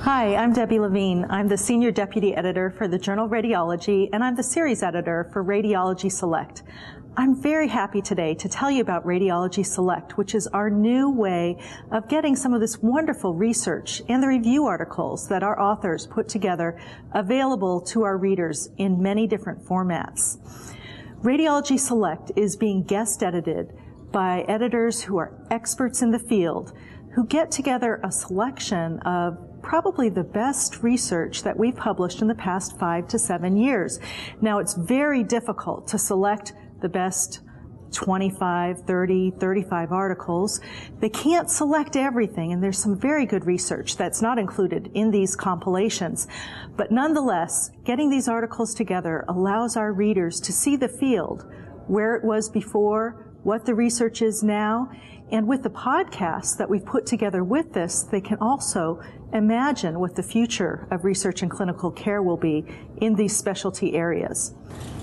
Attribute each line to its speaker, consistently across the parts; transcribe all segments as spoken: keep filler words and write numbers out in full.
Speaker 1: Hi, I'm Debbie Levine. I'm the Senior Deputy Editor for the journal Radiology, and I'm the Series Editor for Radiology Select. I'm very happy today to tell you about Radiology Select, which is our new way of getting some of this wonderful research and the review articles that our authors put together available to our readers in many different formats. Radiology Select is being guest edited by editors who are experts in the field, who get together a selection of probably the best research that we've published in the past five to seven years. Now, it's very difficult to select the best twenty-five, thirty, thirty-five articles. They can't select everything, and there's some very good research that's not included in these compilations. But nonetheless, getting these articles together allows our readers to see the field, where it was before, what the research is now, and with the podcasts that we've put together with this, they can also imagine what the future of research and clinical care will be in these specialty areas.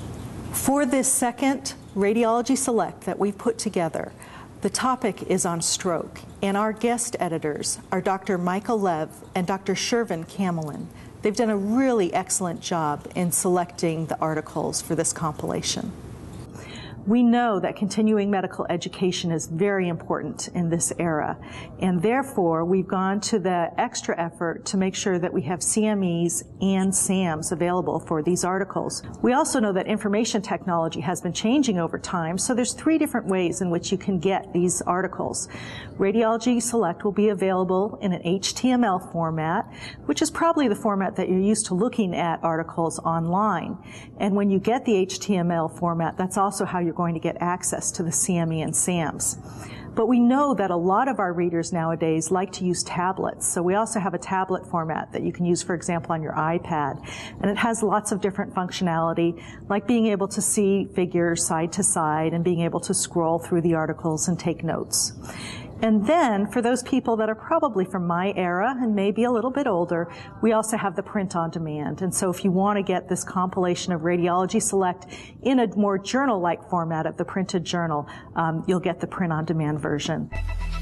Speaker 1: For this second Radiology Select that we've put together, the topic is on stroke, and our guest editors are Doctor Michael Lev and Doctor Shervin Camelin. They've done a really excellent job in selecting the articles for this compilation. We know that continuing medical education is very important in this era, and therefore we've gone to the extra effort to make sure that we have C M Es and SAMs available for these articles. We also know that information technology has been changing over time, so there's three different ways in which you can get these articles. Radiology Select will be available in an H T M L format, which is probably the format that you're used to looking at articles online. And when you get the H T M L format, that's also how you're going to get access to the C M E and SAMs. But we know that a lot of our readers nowadays like to use tablets, so we also have a tablet format that you can use, for example, on your iPad. And it has lots of different functionality, like being able to see figures side to side and being able to scroll through the articles and take notes. And then, for those people that are probably from my era and maybe a little bit older, we also have the print on demand. And so if you want to get this compilation of Radiology Select in a more journal-like format of the printed journal, um, you'll get the print on demand version.